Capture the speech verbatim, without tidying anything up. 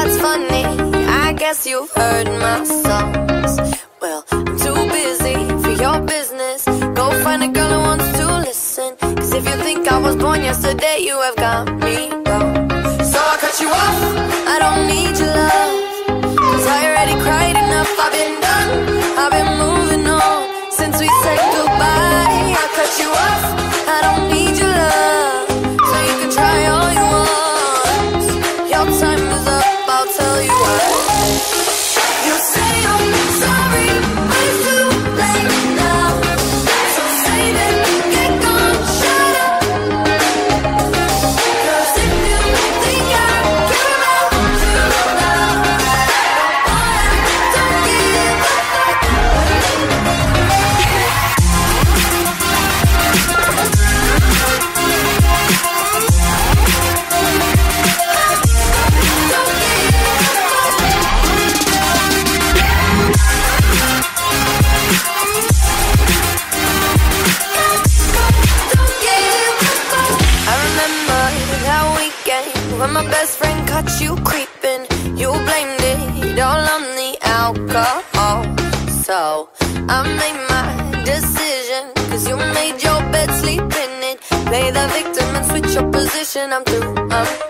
it's funny, I guess you've heard my songs. Well, I'm too busy for your business. Go find a girl who wants to listen. Cause if you think I was born yesterday, you have got me wrong. So I cut you off, I don't need your love. Cause I already cried enough, I've been done, I've been moving on since we said goodbye. I cut you off, I don't need your love. So you can try all you want. Your time is up, I'll tell you why. You say I'm sorry, but it's too late now. So save it, get gone, shut up. Cause if you think I care about you now, don't give a fuck. When my best friend caught you creeping, you blamed it all on the alcohol. So I made my decision, cause you made your bed, sleep in it. Play the victim and switch your position. I'm through, I'm